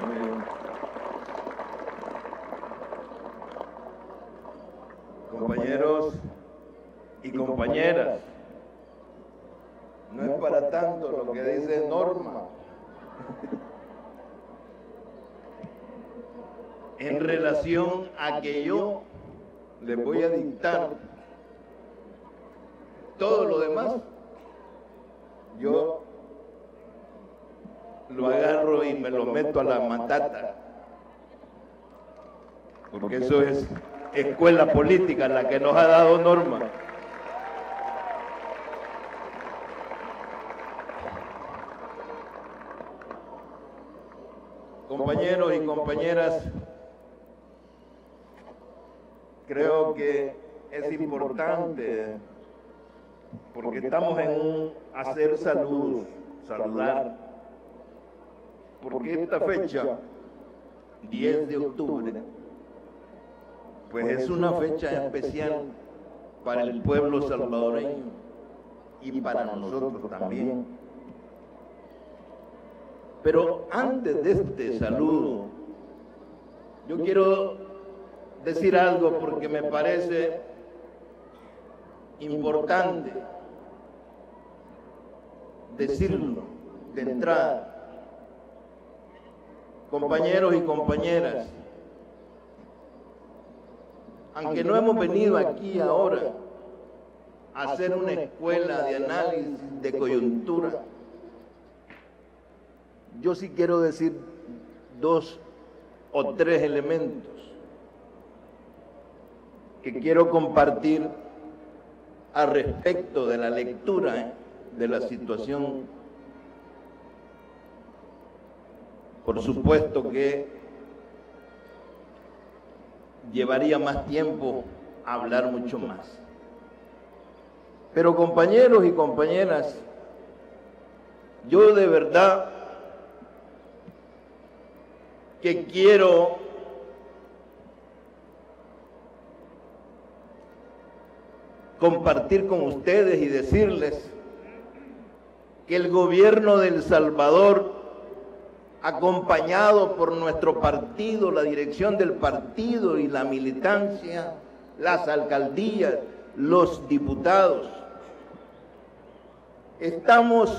Compañeros y compañeras, no es para tanto lo que dice Norma. En relación a que yo le voy a dictar todo lo demás, yo lo agarro y me lo meto a la matata, porque eso es escuela política la que nos ha dado Norma. Compañeros y compañeras, creo que es importante, porque estamos en un hacer saludar, porque esta fecha, 10 de octubre, pues es una fecha especial para el pueblo salvadoreño y para nosotros también. Pero antes de este saludo, yo quiero decir algo porque me parece importante decirlo de entrada. Compañeros y compañeras, aunque no hemos venido aquí ahora a hacer una escuela de análisis de coyuntura, yo sí quiero decir 2 o 3 elementos que quiero compartir al respecto de la lectura de la situación. Por supuesto que llevaría más tiempo hablar mucho más. Pero compañeros y compañeras, yo de verdad que quiero compartir con ustedes y decirles que el gobierno de El Salvador, acompañado por nuestro partido, la dirección del partido y la militancia, las alcaldías, los diputados, estamos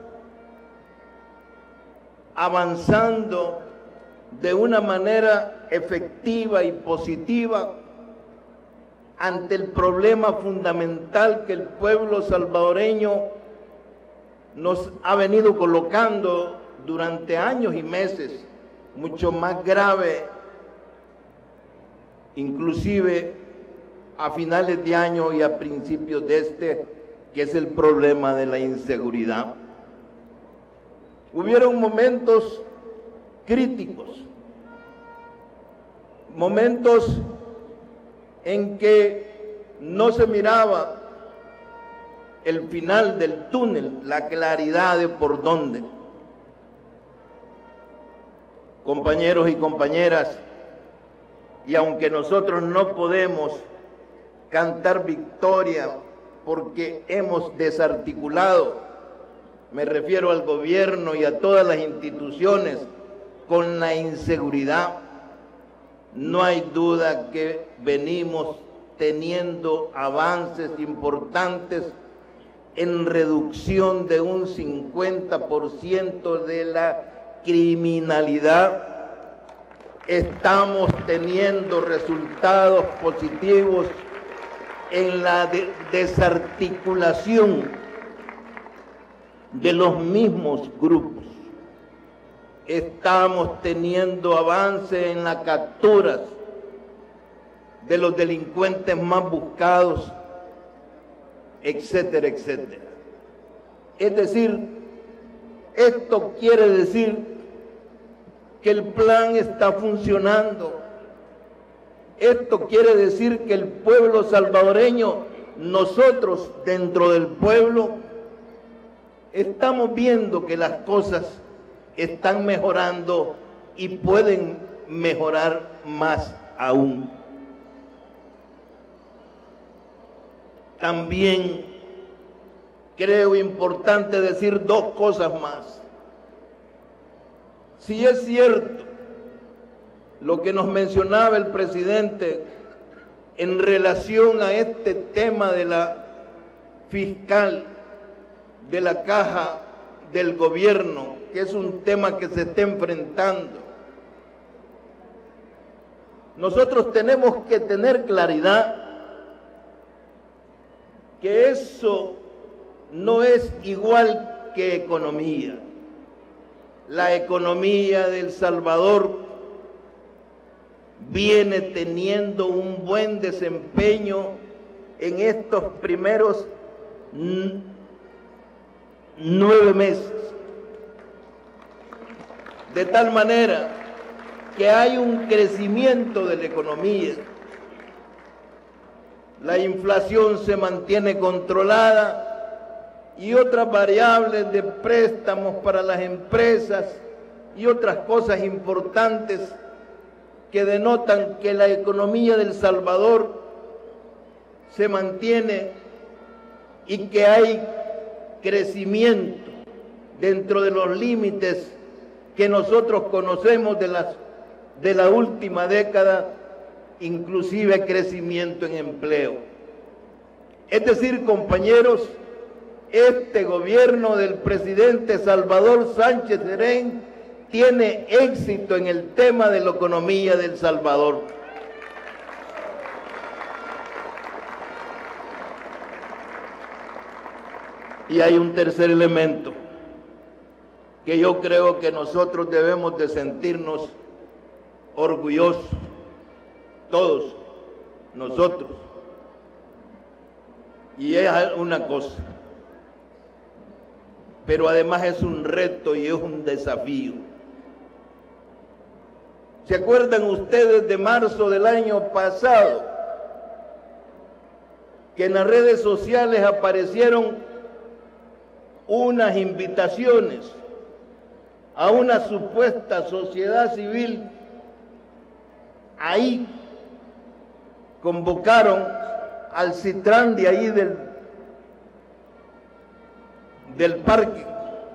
avanzando de una manera efectiva y positiva ante el problema fundamental que el pueblo salvadoreño nos ha venido colocando durante años y meses, mucho más grave, inclusive a finales de año y a principios de este, que es el problema de la inseguridad. Hubieron momentos críticos, momentos en que no se miraba el final del túnel, la claridad de por dónde. Compañeros y compañeras, y aunque nosotros no podemos cantar victoria porque hemos desarticulado, me refiero al gobierno y a todas las instituciones, con la inseguridad, no hay duda que venimos teniendo avances importantes en reducción de un 50% de la criminalidad. Estamos teniendo resultados positivos en la desarticulación de los mismos grupos. Estamos teniendo avance en las capturas de los delincuentes más buscados, etcétera, etcétera. Es decir, esto quiere decir que el plan está funcionando. Esto quiere decir que el pueblo salvadoreño, nosotros dentro del pueblo, estamos viendo que las cosas están mejorando y pueden mejorar más aún. También creo importante decir 2 cosas más. Si es cierto lo que nos mencionaba el presidente en relación a este tema de la fiscal, de la caja del gobierno, que es un tema que se está enfrentando. Nosotros tenemos que tener claridad que eso no es igual que economía. La economía de El Salvador viene teniendo un buen desempeño en estos primeros 9 meses, de tal manera que hay un crecimiento de la economía. La inflación se mantiene controlada y otras variables de préstamos para las empresas y otras cosas importantes que denotan que la economía de El Salvador se mantiene y que hay crecimiento dentro de los límites que nosotros conocemos de la última década, inclusive crecimiento en empleo. Es decir, compañeros, este gobierno del presidente Salvador Sánchez Serén tiene éxito en el tema de la economía de El Salvador. Y hay un tercer elemento que yo creo que nosotros debemos de sentirnos orgullosos, todos nosotros. Y es una cosa, pero además es un reto y es un desafío. ¿Se acuerdan ustedes de marzo del año pasado? Que en las redes sociales aparecieron unas invitaciones a una supuesta sociedad civil. Ahí convocaron al Citrán de ahí del parque,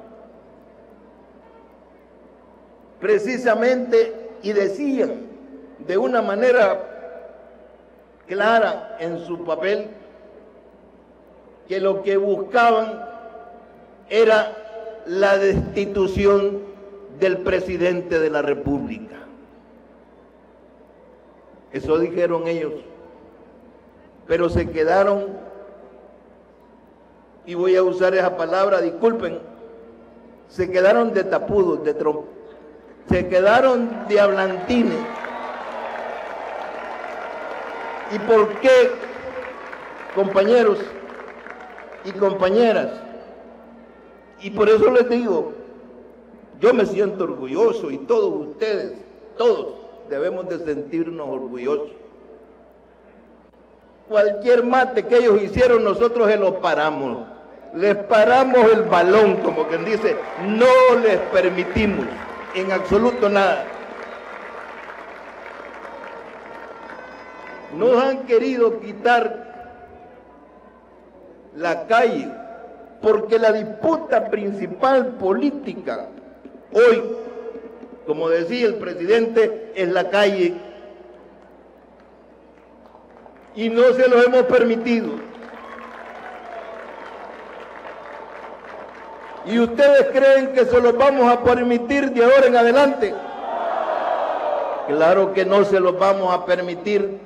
precisamente, y decían de una manera clara en su papel que lo que buscaban era la destitución del presidente de la República. Eso dijeron ellos, pero se quedaron, y voy a usar esa palabra, disculpen, se quedaron de tapudos, se quedaron de hablantines. ¿Y por qué, compañeros y compañeras? Y por eso les digo, yo me siento orgulloso, y todos ustedes, todos debemos de sentirnos orgullosos. Cualquier mate que ellos hicieron, nosotros se lo paramos. Les paramos el balón, como quien dice, no les permitimos en absoluto nada. Nos han querido quitar la calle, porque la disputa principal política hoy, como decía el presidente, es la calle, y no se lo hemos permitido. ¿Y ustedes creen que se los vamos a permitir de ahora en adelante? Claro que no se los vamos a permitir.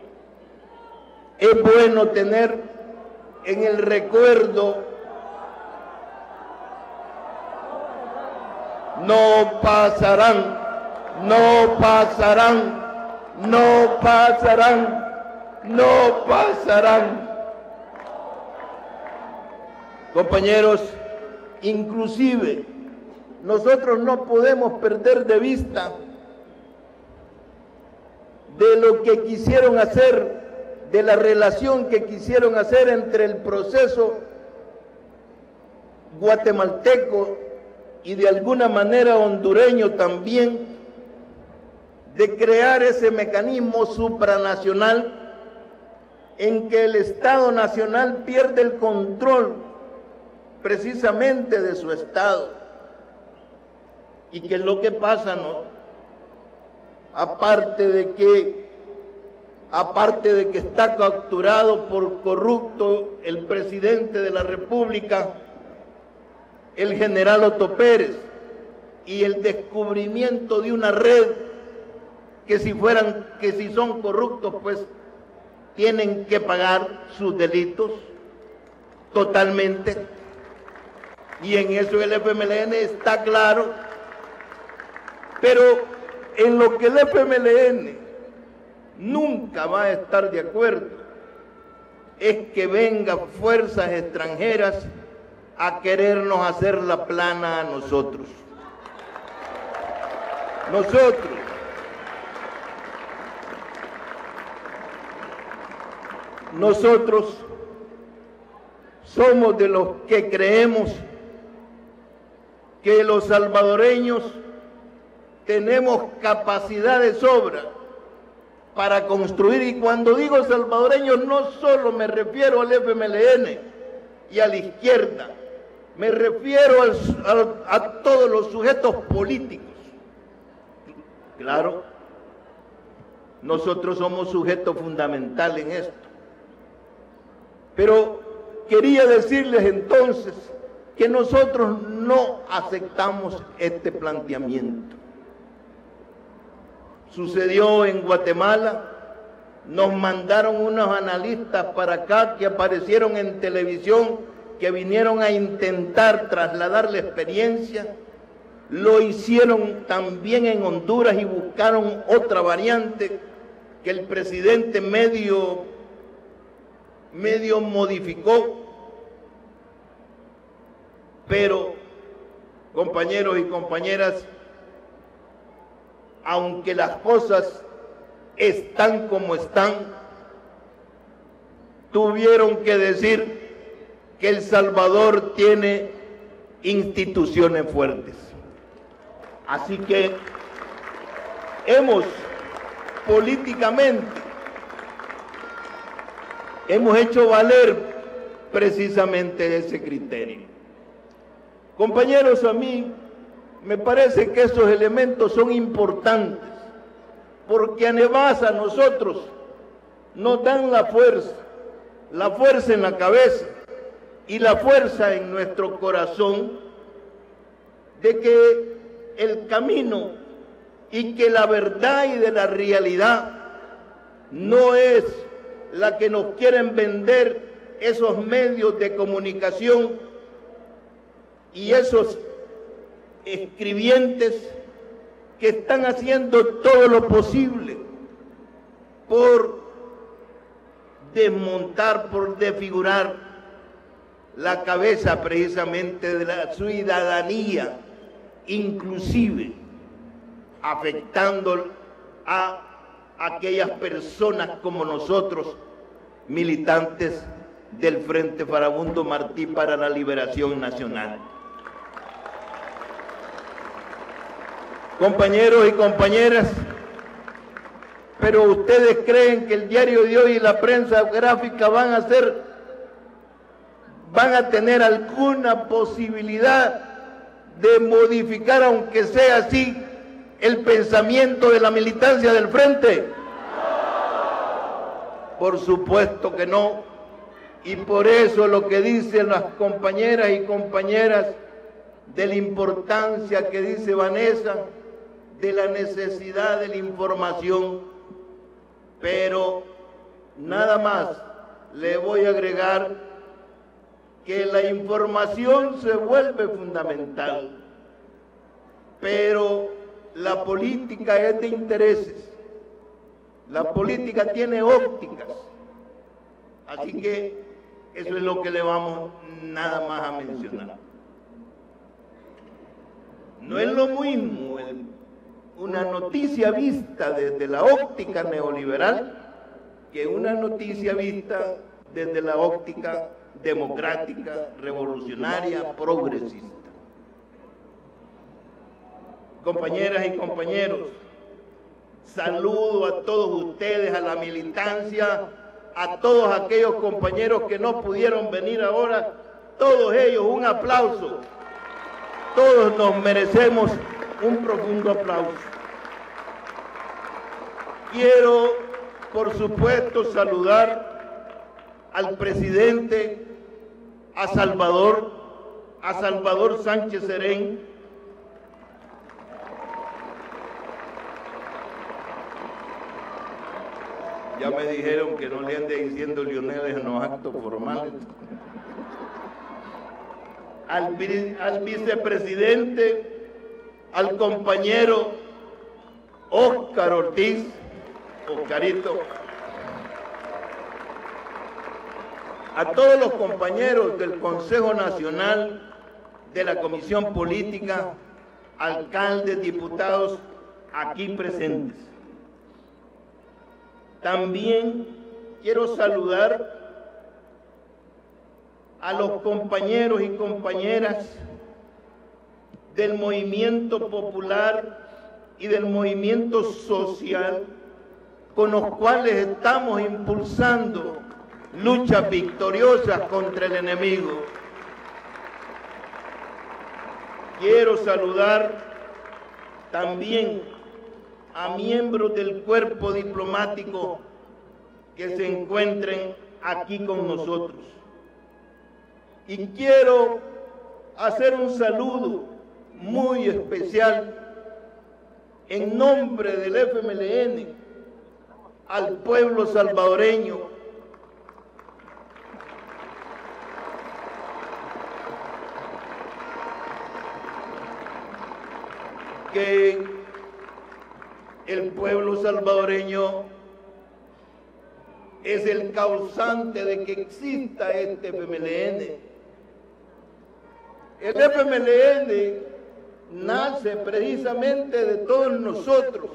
Es bueno tener en el recuerdo: no pasarán, no pasarán, no pasarán, no pasarán. Compañeros, inclusive nosotros no podemos perder de vista de lo que quisieron hacer, de la relación que quisieron hacer entre el proceso guatemalteco y de alguna manera hondureño también, de crear ese mecanismo supranacional en que el Estado Nacional pierde el control precisamente de su Estado. ¿Y qué es lo que pasa, no? aparte de que está capturado por corrupto el presidente de la República, el general Otto Pérez, y el descubrimiento de una red que si son corruptos, pues tienen que pagar sus delitos totalmente, y en eso el FMLN está claro. Pero en lo que el FMLN nunca va a estar de acuerdo es que vengan fuerzas extranjeras a querernos hacer la plana a nosotros. Nosotros somos de los que creemos que los salvadoreños tenemos capacidad de sobra para construir, y cuando digo salvadoreños no solo me refiero al FMLN y a la izquierda, me refiero a todos los sujetos políticos. Claro, nosotros somos sujetos fundamentales en esto. Pero quería decirles entonces que nosotros no aceptamos este planteamiento. Sucedió en Guatemala, nos mandaron unos analistas para acá que aparecieron en televisión, que vinieron a intentar trasladar la experiencia. Lo hicieron también en Honduras y buscaron otra variante que el presidente medio modificó. Pero, compañeros y compañeras, aunque las cosas están como están, tuvieron que decir que El Salvador tiene instituciones fuertes. Así que políticamente hemos hecho valer precisamente ese criterio. Compañeros, a mí me parece que esos elementos son importantes, porque además a nosotros nos dan la fuerza en la cabeza y la fuerza en nuestro corazón de que el camino y que la verdad y de la realidad no es la que nos quieren vender esos medios de comunicación y esos escribientes que están haciendo todo lo posible por desmontar, por desfigurar la cabeza precisamente de la ciudadanía, inclusive afectando a aquellas personas como nosotros, militantes del Frente Farabundo Martí para la Liberación Nacional. Compañeros y compañeras, pero ustedes creen que el diario de hoy y la prensa gráfica van a tener alguna posibilidad de modificar, aunque sea así, el pensamiento de la militancia del Frente? Por supuesto que no, y por eso lo que dicen las compañeras y compañeras de la importancia que dice Vanessa, de la necesidad de la información, pero nada más le voy a agregar que la información se vuelve fundamental, pero la política es de intereses, la política tiene ópticas, así que eso es lo que le vamos nada más a mencionar. No es lo mismo una noticia vista desde la óptica neoliberal que una noticia vista desde la óptica democrática, revolucionaria, progresista. Compañeras y compañeros, saludo a todos ustedes, a la militancia, a todos aquellos compañeros que no pudieron venir ahora, todos ellos un aplauso. Todos nos merecemos un profundo aplauso. Quiero, por supuesto, saludar al presidente, a Salvador Sánchez Serén, ya me dijeron que no le ande diciendo Lionel en los actos formales, al vicepresidente, al compañero Óscar Ortiz, Oscarito, a todos los compañeros del Consejo Nacional, de la Comisión Política, alcaldes, diputados aquí presentes. También quiero saludar a los compañeros y compañeras del movimiento popular y del movimiento social con los cuales estamos impulsando luchas victoriosas contra el enemigo. Quiero saludar también a miembros del cuerpo diplomático que se encuentren aquí con nosotros. Y quiero hacer un saludo muy especial en nombre del FMLN al pueblo salvadoreño, que el pueblo salvadoreño es el causante de que exista este FMLN. El FMLN nace precisamente de todos nosotros,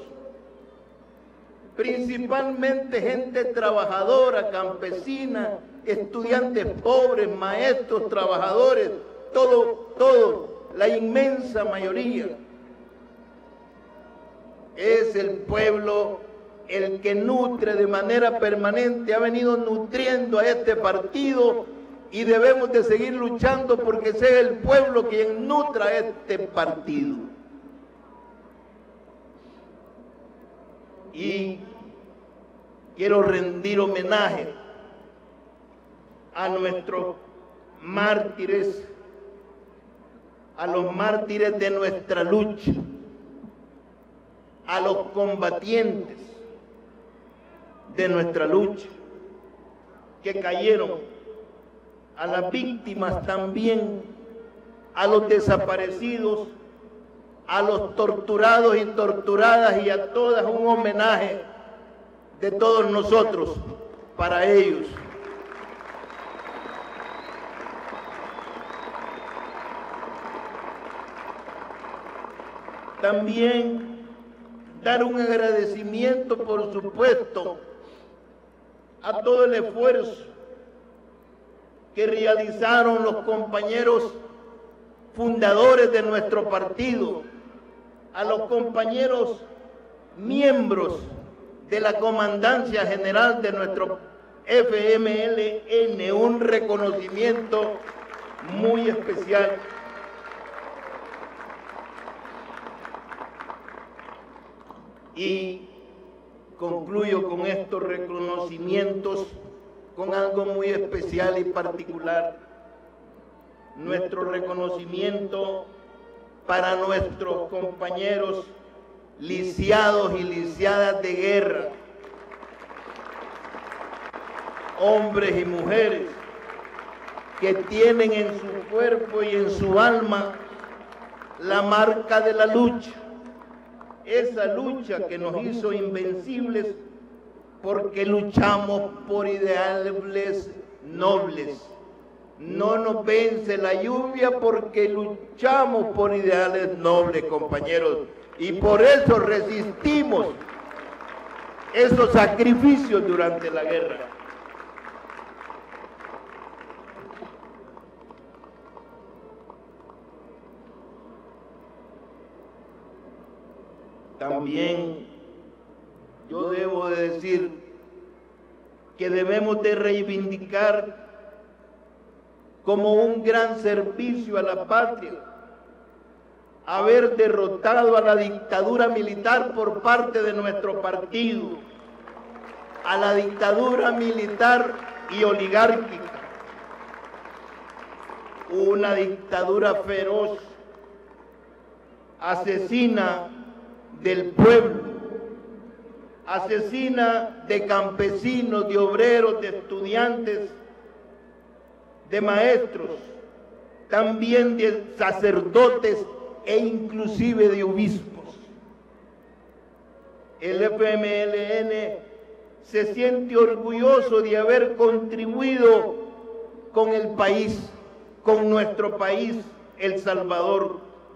principalmente gente trabajadora, campesina, estudiantes pobres, maestros, trabajadores, todo, la inmensa mayoría. Es el pueblo el que nutre de manera permanente, ha venido nutriendo a este partido y debemos de seguir luchando porque sea el pueblo quien nutra a este partido. Y quiero rendir homenaje a nuestros mártires, a los mártires de nuestra lucha, a los combatientes de nuestra lucha que cayeron, a las víctimas también, a los desaparecidos, a los torturados y torturadas, y a todas un homenaje de todos nosotros para ellos. También dar un agradecimiento, por supuesto, a todo el esfuerzo que realizaron los compañeros fundadores de nuestro partido, a los compañeros miembros de la Comandancia General de nuestro FMLN, un reconocimiento muy especial. Y concluyo con estos reconocimientos con algo muy especial y particular. Nuestro reconocimiento para nuestros compañeros lisiados y lisiadas de guerra, hombres y mujeres que tienen en su cuerpo y en su alma la marca de la lucha. Esa lucha que nos hizo invencibles porque luchamos por ideales nobles. No nos vence la lluvia porque luchamos por ideales nobles, compañeros. Y por eso resistimos esos sacrificios durante la guerra. También yo debo de decir que debemos de reivindicar como un gran servicio a la patria haber derrotado a la dictadura militar por parte de nuestro partido. a la dictadura militar y oligárquica, una dictadura feroz, asesina del pueblo, asesina de campesinos, de obreros, de estudiantes, de maestros, también de sacerdotes e inclusive de obispos. El FMLN se siente orgulloso de haber contribuido con el país, con nuestro país, El Salvador,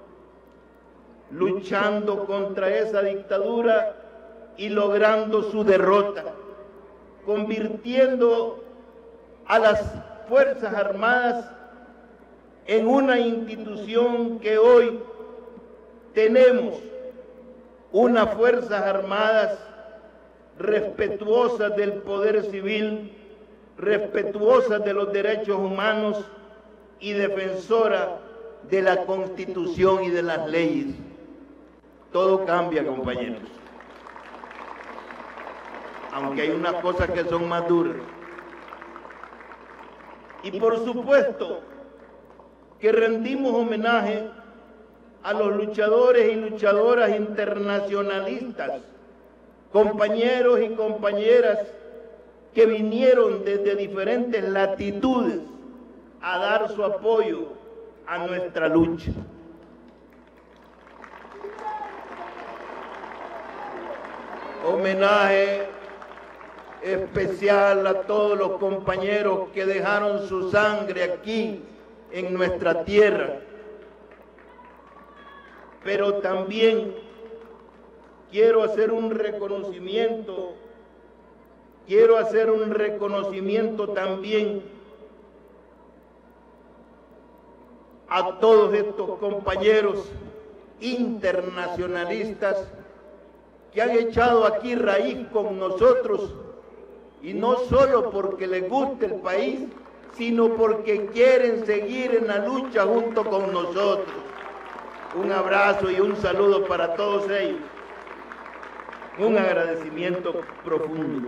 luchando contra esa dictadura y logrando su derrota, convirtiendo a las Fuerzas Armadas en una institución que hoy tenemos, unas Fuerzas Armadas respetuosas del poder civil, respetuosas de los derechos humanos y defensora de la Constitución y de las leyes. Todo cambia, compañeros. Aunque hay unas cosas que son más duras. Y por supuesto que rendimos homenaje a los luchadores y luchadoras internacionalistas, compañeros y compañeras que vinieron desde diferentes latitudes a dar su apoyo a nuestra lucha. Homenaje especial a todos los compañeros que dejaron su sangre aquí en nuestra tierra. Pero también quiero hacer un reconocimiento también a todos estos compañeros internacionalistas que han echado aquí raíz con nosotros, y no solo porque les guste el país, sino porque quieren seguir en la lucha junto con nosotros. Un abrazo y un saludo para todos ellos. Un agradecimiento profundo.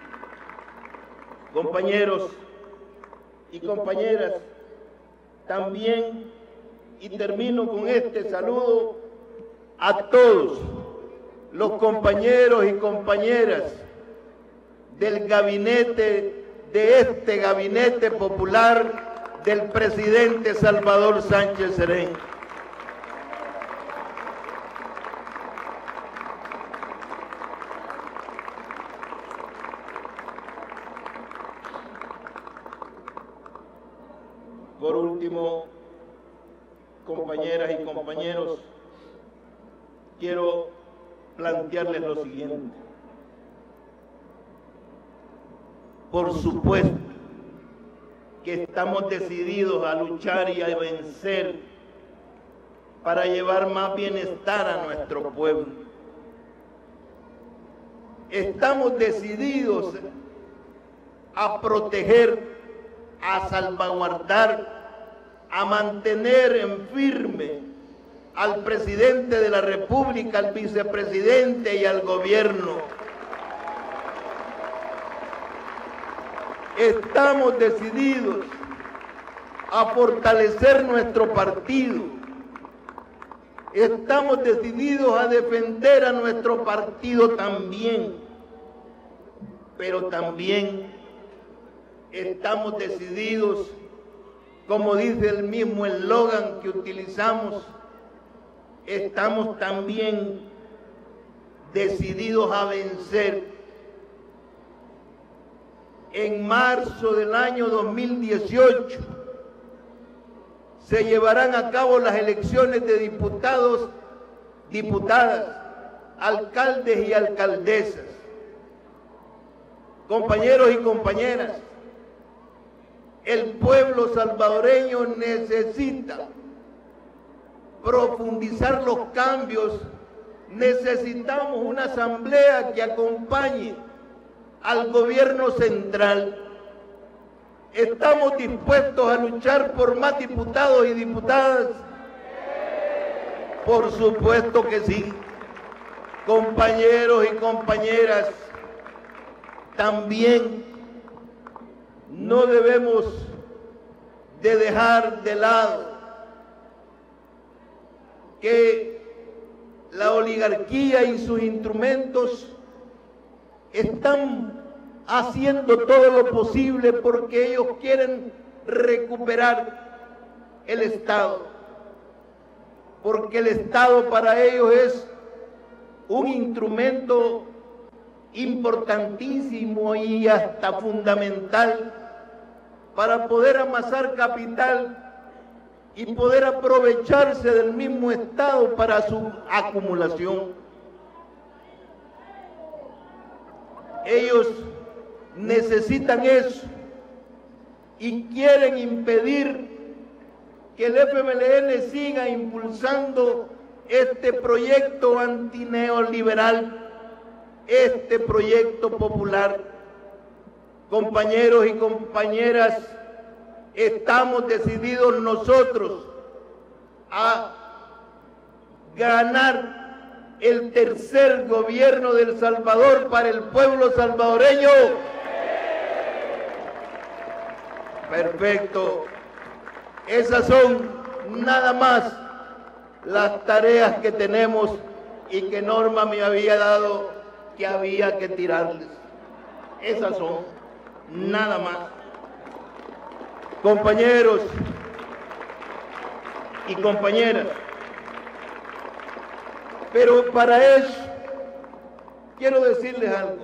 Compañeros y compañeras, también, y termino con este saludo a todos los compañeros y compañeras del gabinete, de este gabinete popular del presidente Salvador Sánchez Serén. Por último, compañeras y compañeros, quiero plantearles lo siguiente. Por supuesto que estamos decididos a luchar y a vencer para llevar más bienestar a nuestro pueblo. Estamos decididos a proteger, a salvaguardar, a mantener en firme al presidente de la República, al vicepresidente y al gobierno. Estamos decididos a fortalecer nuestro partido. Estamos decididos a defender a nuestro partido también. Pero también estamos decididos, como dice el mismo eslogan que utilizamos, estamos también decididos a vencer. En marzo del año 2018 se llevarán a cabo las elecciones de diputados, diputadas, alcaldes y alcaldesas. Compañeros y compañeras, el pueblo salvadoreño necesita profundizar los cambios. Necesitamos una asamblea que acompañe al gobierno central. ¿Estamos dispuestos a luchar por más diputados y diputadas? Por supuesto que sí. Compañeros y compañeras, también no debemos de dejar de lado que la oligarquía y sus instrumentos están haciendo todo lo posible porque ellos quieren recuperar el Estado, porque el Estado para ellos es un instrumento importantísimo y hasta fundamental para poder amasar capital y poder aprovecharse del mismo Estado para su acumulación. Ellos necesitan eso y quieren impedir que el FMLN siga impulsando este proyecto antineoliberal, este proyecto popular. Compañeros y compañeras, estamos decididos nosotros a ganar el tercer gobierno de El Salvador para el pueblo salvadoreño. Perfecto. Esas son nada más las tareas que tenemos y que Norma me había dado que había que tirarles. Esas son nada más. Compañeros y compañeras, pero para eso quiero decirles algo.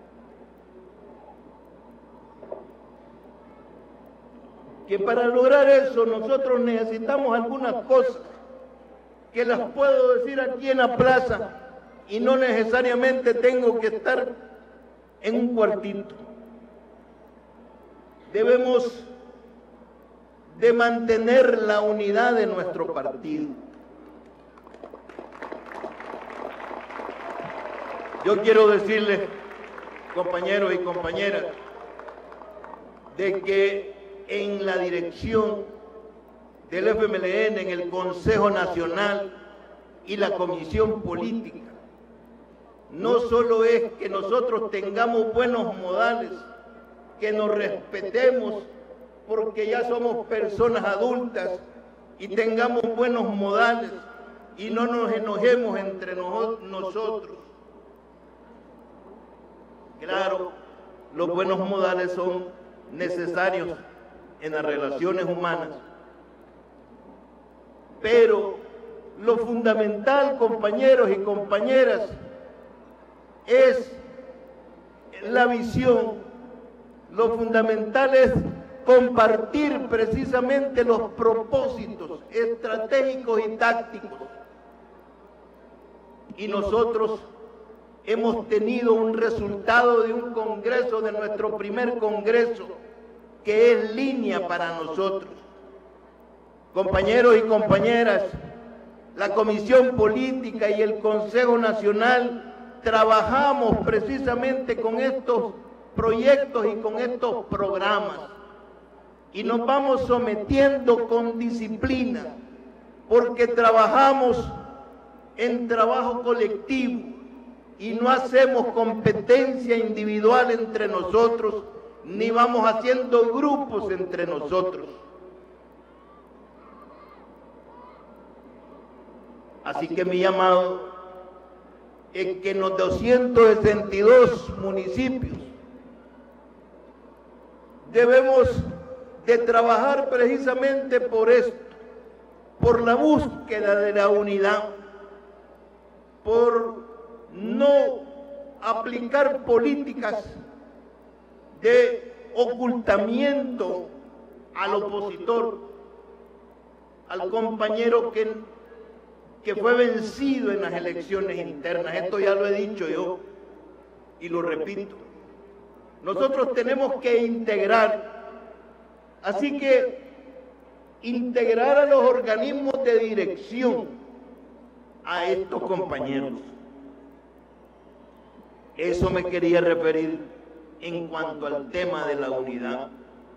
Que para lograr eso nosotros necesitamos algunas cosas que las puedo decir aquí en la plaza y no necesariamente tengo que estar en un cuartito. Debemos de mantener la unidad de nuestro partido. Yo quiero decirles, compañeros y compañeras, de que en la dirección del FMLN, en el Consejo Nacional y la Comisión Política, no solo es que nosotros tengamos buenos modales, que nos respetemos porque ya somos personas adultas y tengamos buenos modales y no nos enojemos entre nosotros. Claro, los buenos modales son necesarios en las relaciones humanas, pero lo fundamental, compañeros y compañeras, es la visión. Lo fundamental es compartir precisamente los propósitos estratégicos y tácticos. Y nosotros hemos tenido un resultado de un congreso, de nuestro primer congreso, que es línea para nosotros. Compañeros y compañeras, la Comisión Política y el Consejo Nacional trabajamos precisamente con estos proyectos y con estos programas y nos vamos sometiendo con disciplina porque trabajamos en trabajo colectivo y no hacemos competencia individual entre nosotros ni vamos haciendo grupos entre nosotros. Así que mi llamado es que en los 262 municipios debemos de trabajar precisamente por esto, por la búsqueda de la unidad, por no aplicar políticas de ocultamiento al opositor, al compañero que fue vencido en las elecciones internas. Esto ya lo he dicho yo y lo repito. Nosotros tenemos que integrar, así que integrar a los organismos de dirección a estos compañeros. Eso me quería referir en cuanto al tema de la unidad.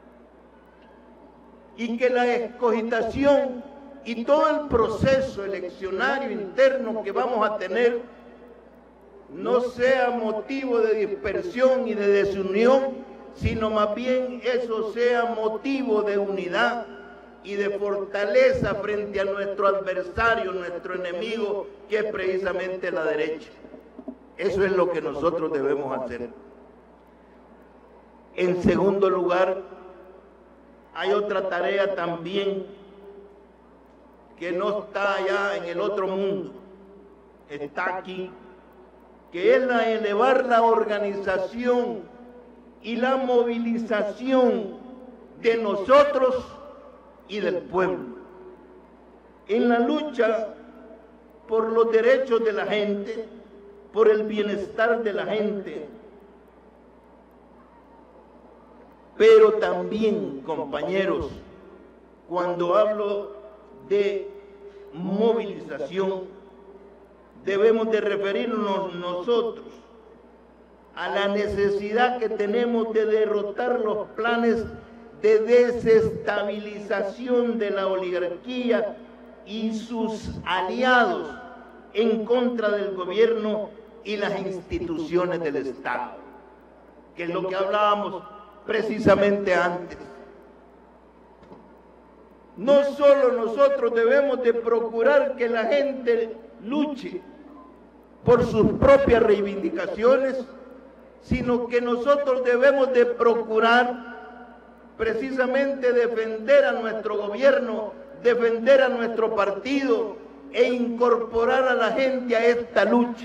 Y que la escogitación y todo el proceso eleccionario interno que vamos a tener no sea motivo de dispersión y de desunión, sino más bien eso sea motivo de unidad y de fortaleza frente a nuestro adversario, nuestro enemigo, que es precisamente la derecha. Eso es lo que nosotros debemos hacer. En segundo lugar, hay otra tarea también que no está allá en el otro mundo, está aquí, que es la elevar la organización y la movilización de nosotros y del pueblo en la lucha por los derechos de la gente, por el bienestar de la gente. Pero también, compañeros, cuando hablo de movilización, debemos de referirnos nosotros a la necesidad que tenemos de derrotar los planes de desestabilización de la oligarquía y sus aliados en contra del gobierno y las instituciones del Estado, que es lo que hablábamos precisamente antes. No solo nosotros debemos de procurar que la gente luche por sus propias reivindicaciones, sino que nosotros debemos de procurar precisamente defender a nuestro gobierno, defender a nuestro partido e incorporar a la gente a esta lucha,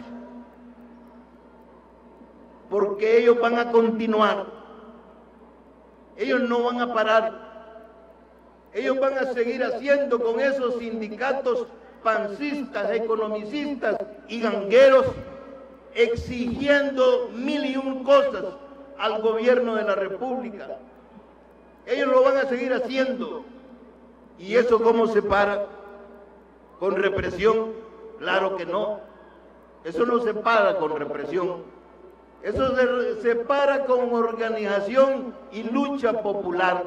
porque ellos van a continuar, ellos no van a parar, ellos van a seguir haciendo con esos sindicatos pancistas, economicistas y gangueros, exigiendo 1001 cosas al gobierno de la República. Ellos lo van a seguir haciendo. ¿Y eso cómo se para? ¿Con represión? Claro que no. Eso no se para con represión. Eso se para con organización y lucha popular.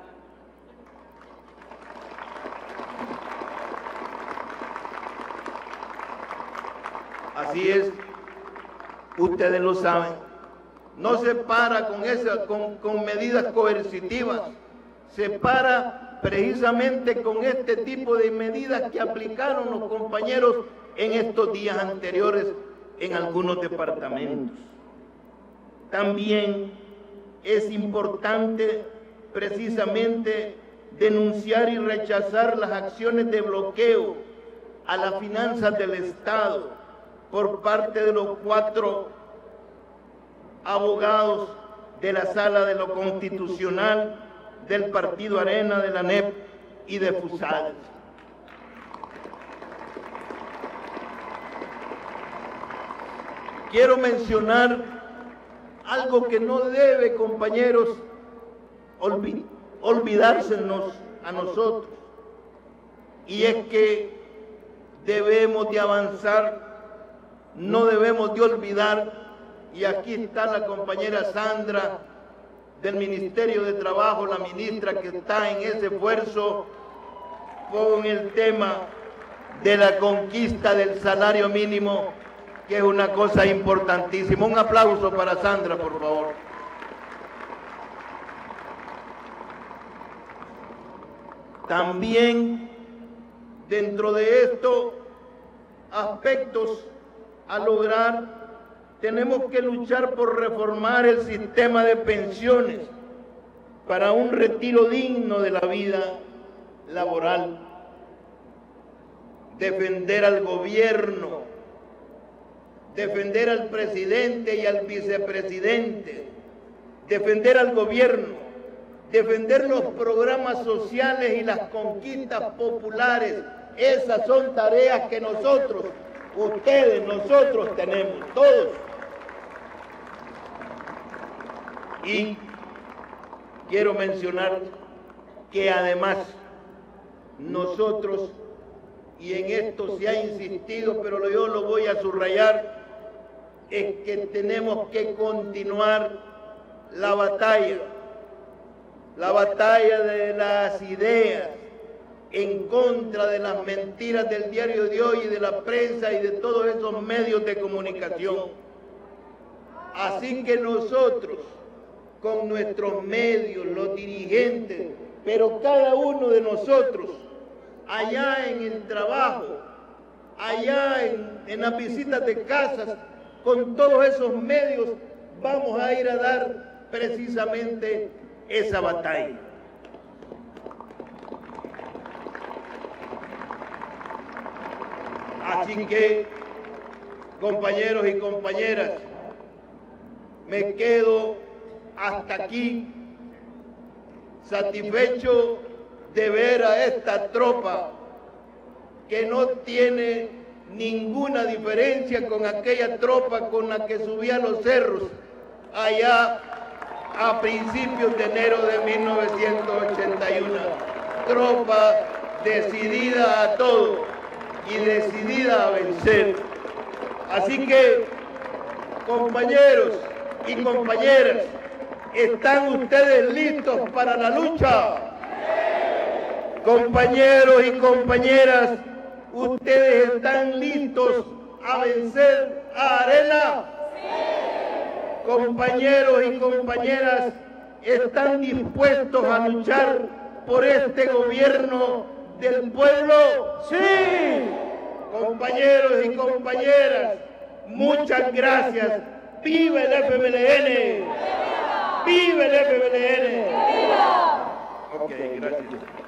Así es, ustedes lo saben. No se para con medidas coercitivas, se para precisamente con este tipo de medidas que aplicaron los compañeros en estos días anteriores en algunos departamentos. También es importante precisamente denunciar y rechazar las acciones de bloqueo a las finanzas del Estado por parte de los 4 abogados de la Sala de lo Constitucional, del Partido Arena, de la NEP y de FUSAL. Quiero mencionar algo que no debe, compañeros, olvidársenos a nosotros, y es que debemos de avanzar, no debemos de olvidar. Y aquí está la compañera Sandra del Ministerio de Trabajo, la ministra que está en ese esfuerzo con el tema de la conquista del salario mínimo, que es una cosa importantísima. Un aplauso para Sandra, por favor. También dentro de estos aspectos a lograr, tenemos que luchar por reformar el sistema de pensiones para un retiro digno de la vida laboral, defender al gobierno, defender al presidente y al vicepresidente, defender al gobierno, defender los programas sociales y las conquistas populares. Esas son tareas que nosotros, ustedes, nosotros tenemos, todos. Y quiero mencionar que además nosotros, y en esto se ha insistido, pero yo lo voy a subrayar, es que tenemos que continuar la batalla de las ideas en contra de las mentiras del diario de hoy y de la prensa y de todos esos medios de comunicación. Así que nosotros, con nuestros medios, los dirigentes, pero cada uno de nosotros, allá en el trabajo, allá en las visitas de casas, con todos esos medios, vamos a ir a dar precisamente esa batalla. Así que, compañeros y compañeras, me quedo hasta aquí satisfecho de ver a esta tropa que no tiene ninguna diferencia con aquella tropa con la que subía a los cerros allá a principios de enero de 1981. Tropa decidida a todo y decidida a vencer. Así que, compañeros y compañeras, ¿están ustedes listos para la lucha? Compañeros y compañeras, ¿ustedes están listos a vencer a Arena? Sí. Compañeros y compañeras, ¿están dispuestos a luchar por este gobierno del pueblo? Sí. Compañeros y compañeras, muchas gracias. ¡Viva el FMLN! ¡Viva el FMLN! ¡Viva! Ok, gracias.